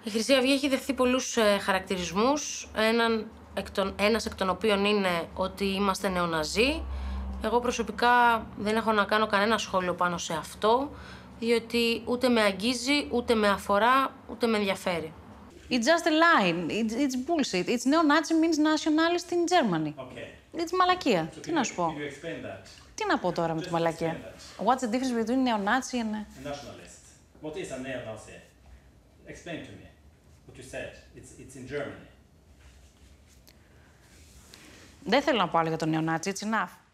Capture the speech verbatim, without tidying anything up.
Η Χρυσή Αυγή έχει δεχθεί πολλούς ε, χαρακτηρισμούς, έναν εκ των, ένας εκ των οποίων είναι ότι είμαστε νεοναζί. Εγώ προσωπικά δεν έχω να κάνω κανένα σχόλιο πάνω σε αυτό, διότι ούτε με αγγίζει, ούτε με αφορά, ούτε με ενδιαφέρει. It's just a line. It's, it's bullshit. It's neo-Nazi means nationalist in Germany. Okay. It's μαλακία. So Τι can να you- σου πω. can you explain that? Τι να πω τώρα με τη μαλακία. What's the difference between neo-Nazi and... A nationalist. What is a neo-Nazi? Explain to me what you said. It's, it's in Germany. Δεν θέλω να πω άλλο για τον neo-Nazi. It's enough.